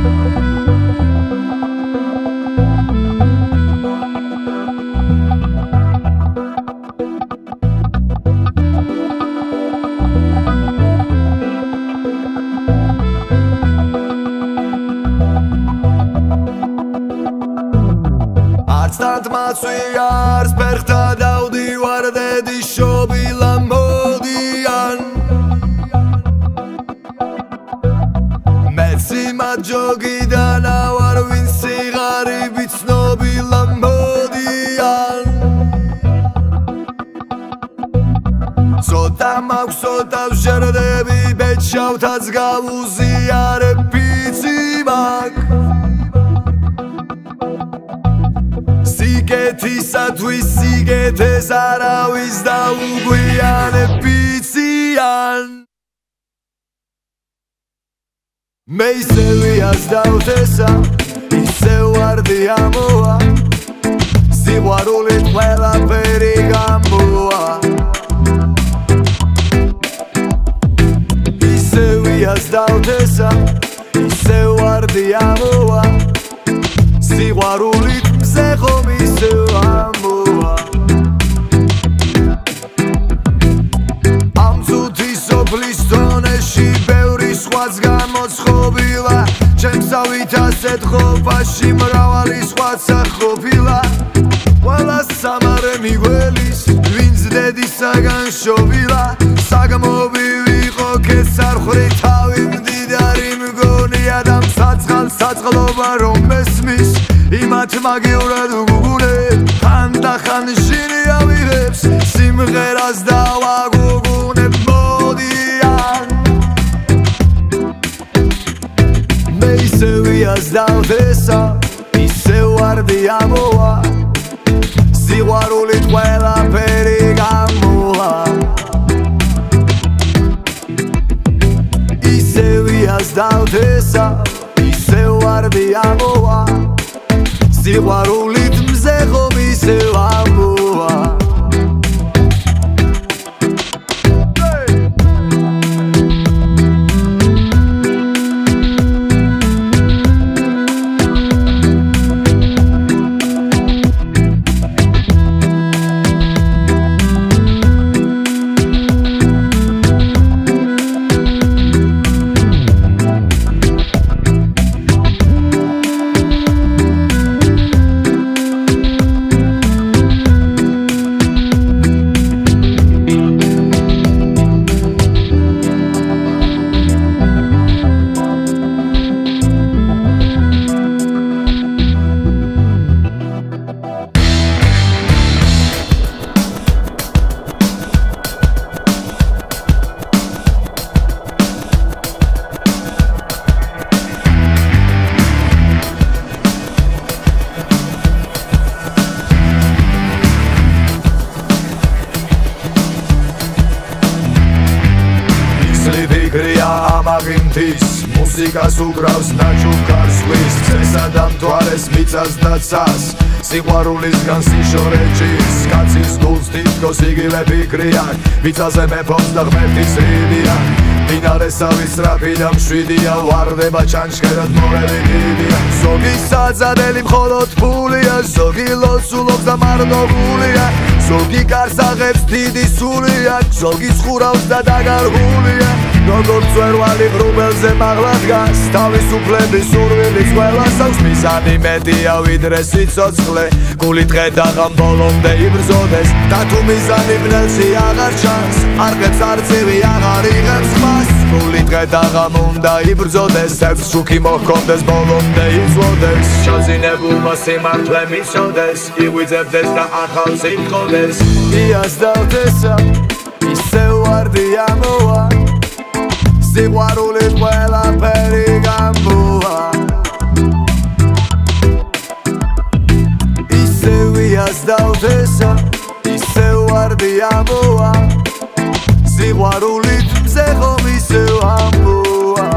Matsuyars perta daudi wardedi shobila modian Metsi majogidan awar vin sigari bitsnobila modian Sota maksota vsherdebi betshavtats gavuziare pitsimak Სიგეთისათვის სიგეთეს არავის დაუგვიანებიციან მე ისევი ასდავთესა ისევ ვარდი ამოვა სიყვარულით ყველაფერი გამოვა ისევი ასდავთესა ისევ ვარდი ამოვა სიყვარულით ხომ ისევ ამოვა ამ წუთის სოფლის დონეში ბევრი სხვაც გამოცხობილა ჩემსავით ასეთ ყოფაში მრავალი სხვაცა ყოფილა ყველას სამარე მიგველის ვინც დედისაგან შობილა საგმობი ვიყო ქესარხვრი თავი მდიდარი მგონია და საწყლობა რომ მესმის იმათ მაგივრად უგუგუნე ხანდახან შირი ავიღებს სიმღერას დავაგუგუნებ მოდიან მე ისევი ასდავთესა ისევ ვარდი ამოვა სიყვარულით ყველაფერი გამოვა ისევი ასდავთესა ისევ ვარდი ამოვა სიყვარულით მზე ხომ ისევ ამოვა მუსიკას უკრავს ნაჩუქარს ვის წესა და მთვარეს მიწას და ცას სიყვარულისგან სიშორეჭის კაცის გულს თითქოს იგივე ფიქრია მიწაზე მეფობს და ღმერთის რიდია მინარესავი სწრაფი და მშვიდია ვარდება ჩანჩქერად მორევიდია ზოგი საძადელი მხოლოდ ფულია ზოგი ლოცულობს და მარნოულია ზოგი კარსაღებს დიდი სულია ზოგი ხურავს და დაგარგულია როგორც წვერვალი ბრუბელზე მაღლა დგას თავისუფლების სურვილის ყველას აქვს მიზანი მეტია ვიდრე სიცოცხლე გული დღედაღამ ბოლომდე იბრძოდეს და თუ მიზანი ბნელში აღარ ჩანს არხებს არწივი აღარ იღებს ხმას გული დღედაღამ უნდა იბრძოდეს სერდს შუქი მოჰქონდეს ბოლომდე იწვოდეს შოძინებულმა სიმართლე მიცოდეს იღვიძებდეს და ახალ სიმყოდეს იასდავთესა ისევ ვარდი ამოვა სიყვარულით ყველაფერი გამოვა ისევ იასდავთესა ისევ ვარდი ამოვა სიყვარულით მზე ხომ ისევ ამოვა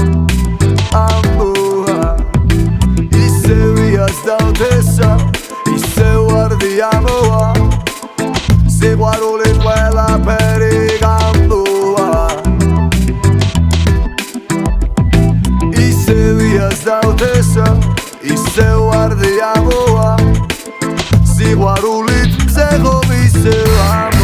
ამოვა ისევ იასდავთესა ისევ ვარდი ამოვა სიყვარულით ყველაფერი გამოვა As thou ათესა ისევ არ დიამოა სიყვარულით მზეღო მისევ